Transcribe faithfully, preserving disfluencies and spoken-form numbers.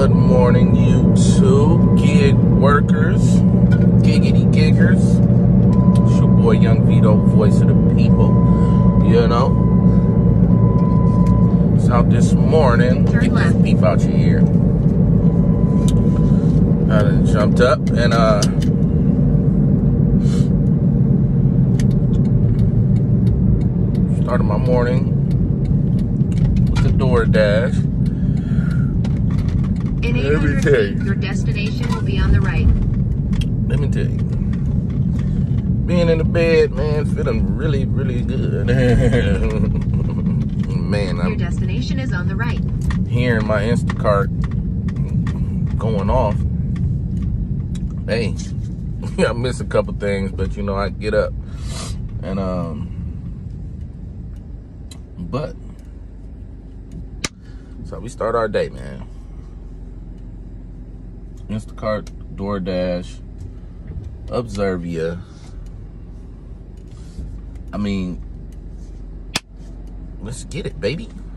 Good morning, you two gig workers, giggity giggers. It's your boy Young Vito, voice of the people. You know, it's out this morning. Turn Get left. this beef out your ear. I done jumped up and uh started my morning with the DoorDash. In eight hundred feet, your destination will be on the right. Let me tell you, being in the bed, man, feeling really, really good. Man, Your I'm destination is on the right. hearing my Instacart going off. Hey, I miss a couple things, but you know, I get up and um, but so we start our day, man. Instacart, DoorDash, Observia. I mean, let's get it, baby.